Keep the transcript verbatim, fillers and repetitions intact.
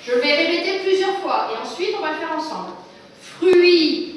Je vais répéter plusieurs fois et ensuite on va le faire ensemble. Fruits.